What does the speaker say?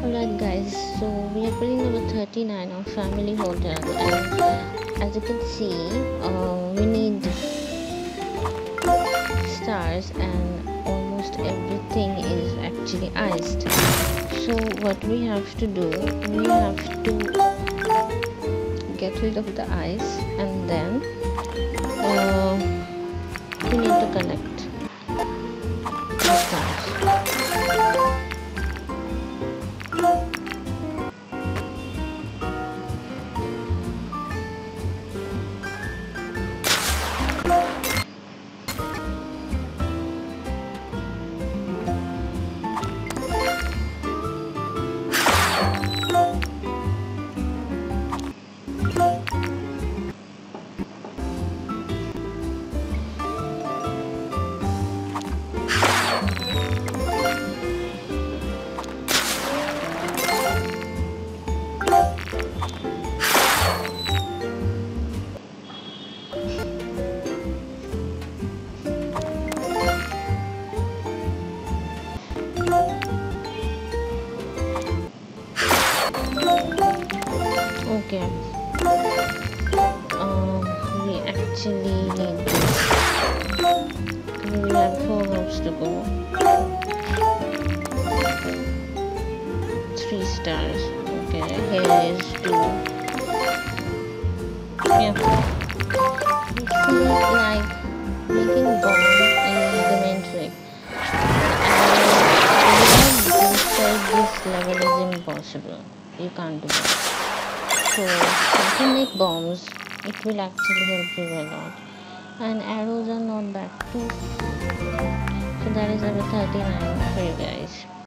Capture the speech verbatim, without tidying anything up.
Alright guys, so we are playing number thirty-nine on Family Hotel, and as you can see, uh, we need stars and almost everything is actually iced. So what we have to do, we have to get rid of the ice, and then uh, we need to connect the stars. Okay, um, we actually need this. We have four rows to go. Three stars. Okay, here is two. Yeah. It seems like making bomb is the main trick. And inside this level is impossible. You can't do that. So if you make bombs, it will actually help you a lot. And arrows are not bad too. So that is number thirty-nine for you guys.